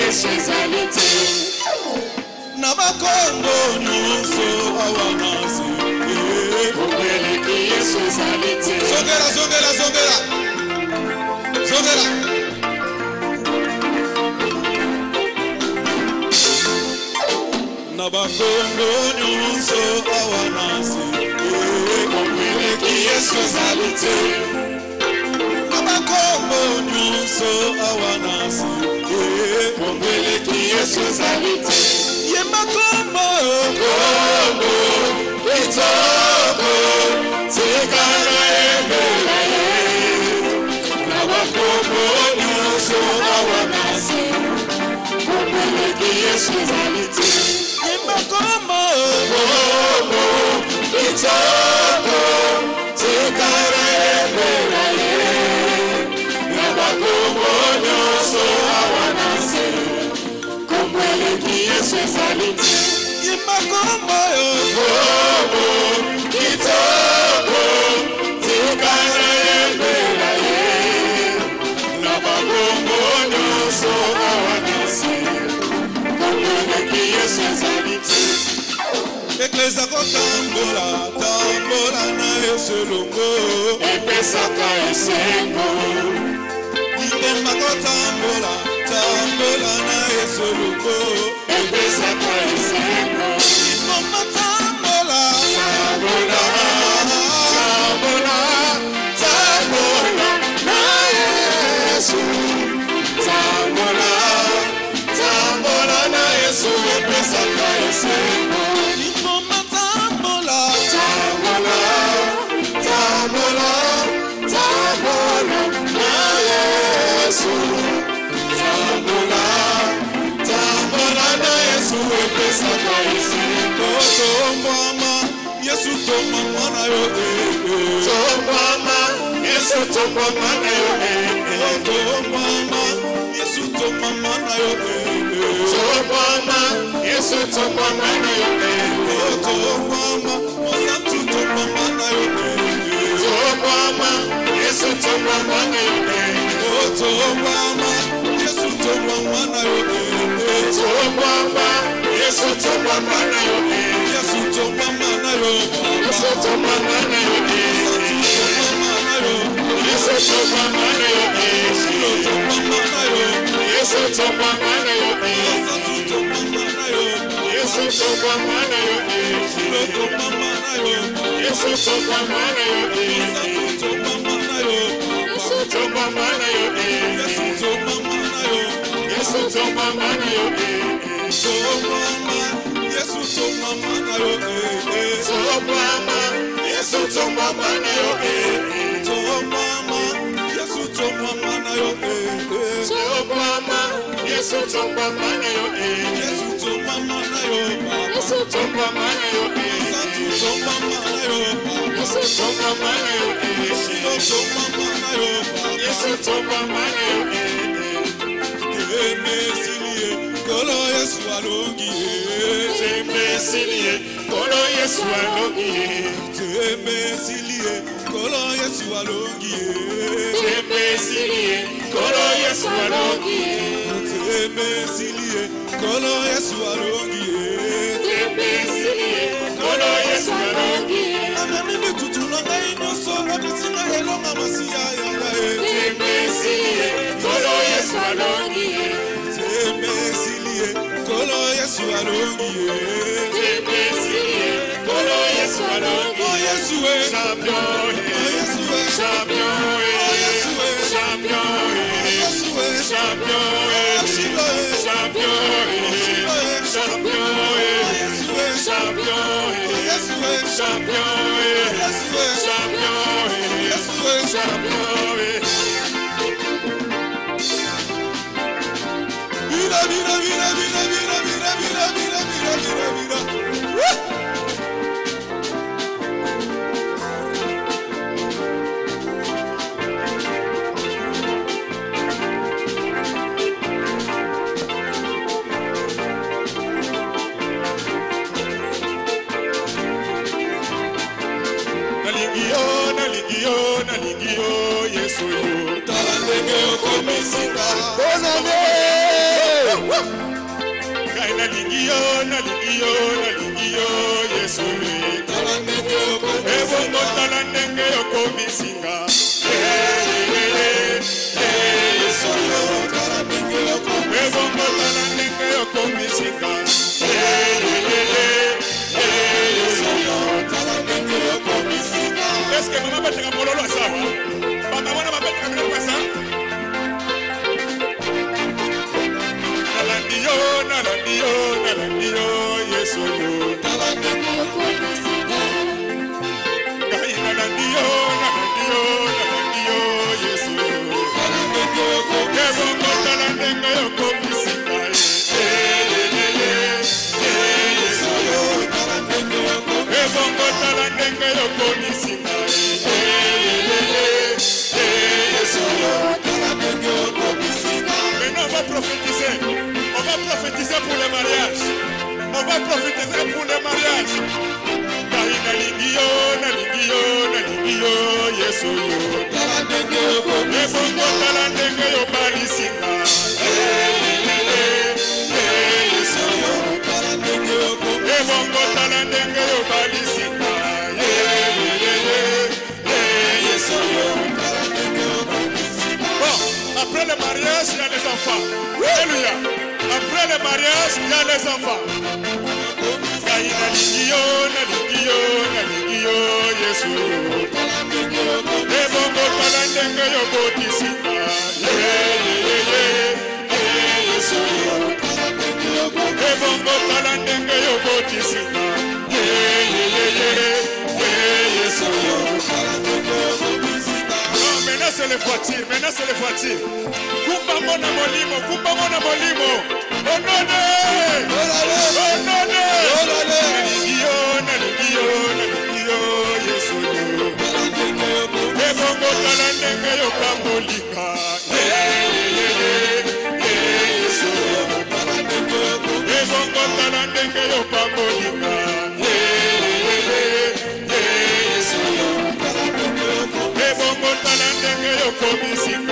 Yesu ezalite Nabakombo nyonso awanasi Kombeleki Yesu ezalite Zongera Nabakombo nyonso awanasi Kombeleki Yesu ezalite Nabakombo nyonso awanasi Kombeleki Yesu ezalite Yemakombo Kombo kitoko Tikana embela ye Nabakombo nyonso awanasi Kombeleki Yesu ezalite Yemakombo Kombo kitoko Tikana embela ye Nabakombo nyonso awanasi Kombeleki Yesu ezalite Yemakombo Kombo kitoko Tikana embela ye Nabakombo nyonso awanasi Kombeleki Yesu ezalite Eklesa kotambola na eselongo Epesaka esengo Itemba kotambola na eselongo Epesaka esengo Mama tambola Tambola na Yesu Tambola na Yesu Epesaka esengo Mama tambola Tambola na Yesu Tambola na Yesu Epesaka esengo Tombama Yesu tomama na yo Tombama Yesu tomama na yo Tombama Yesu tomama na yo Tombama Yesu tomama na yo Tombama Mosantu tomama na yo Tombama Yesu tomama na yo Tombama Yesu tomama na yo Tombama Yesu tomama na yo Yesu tomama na yo Yesu tomama na yo Yesu tomama na yo Yesu tomama na yo Yesu tomama na yo Yesu tomama na yo Yesu tomama na yo Yesu tomama na yo Tomama Yesu tomama na yo Tomama Yesu tomama na yo Yesu tomama na yo Yesu tomama na yo Yesu tomama na yo Kolo Yesu alongi Temesilie Kolo Yesu alongi Temesilie Kolo Yesu alongi Temesilie Kolo Yesu alongi Temesilie Kolo Yesu alongi Temesilie Kolo Yesu alongi Anamimi tutulanga inoso Abisinga elonga masiya Temesilie Kolo Yesu alongi Temesilie Kolo Yesu alongi Temesilie Kolo Yesu alongi Oh Yesu Champion Champion Champion Naligio, Yesu yo. Talandenge okomisika. Bonane. nalingi yo Yesu ebongo tala ndenge yokomisinga ebongo tala ndenge yokomisinga est-ce que mama bateka mololo asawa baba wana babeteka biloko asa nalandi yo Yesu ngai nalandi yo Yesu ebongo tala ndenge yokomisinga ebongo tala ndenge yokomisinga maintenant on va prophétiser pour le mariage. On va prophétiser pour le mariage. Car nalingi yo Yesu ebongo tala ndenge yobalisinga ebongo tala ndenge yobalisinga bon, après le mariage il y a les enfants. Alléluia. Après le mariage, il y a les enfants. Gai nalingi yo Yesu ebongo tala ndenge yobotisinga ebongo tala ndenge yobotisinga non, maintenant c'est les voitures, kumba mona molimo onone nalingi yo Yesu ebongo tala ndenge yopambolika ebongo tala ndenge yopambolika ebongo tala ndenge yokomisika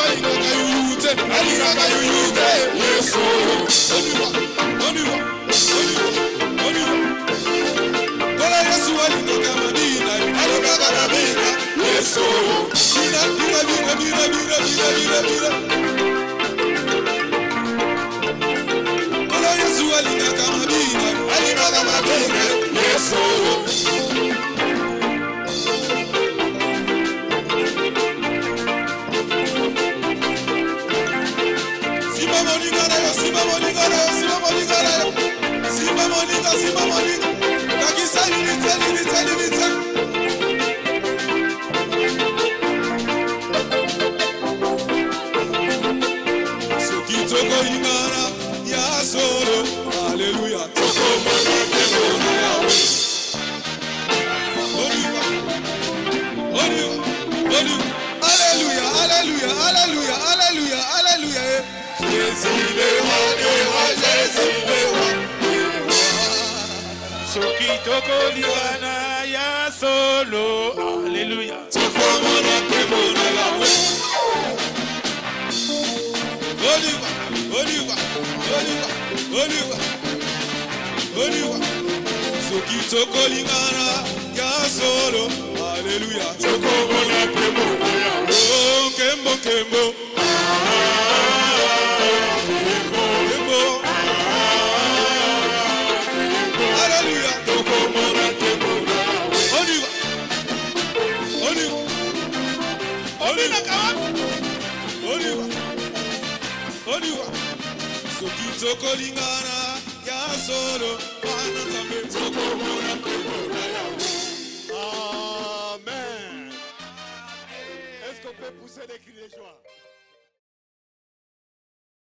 On y va. Kola Yesu alingaka mabina, alingaka mabina. Yesu, bina. Kola Yesu alingaka mabina, alingaka mabina. Yesu. Simba moninga. Kakisa linita. Soki toko ingana ya solo. Alléluia. Toko mona temona yawe. Oliva. Alléluia. Jésus le roi, Jésus le roi. Soki toko lingana ya solo. Alléluia. Toko mona temona yawe. Oliva. Soki toko lingana ya solo. Alléluia. Toko mona temona yawe. Oh, Kembo. Alléluia. Toko mona temona yawe. Oliva. Soki toko lingana ya solo. Wana tambe toko mona temona yawe. Amen. Est-ce qu'on peut pousser des cris de joie?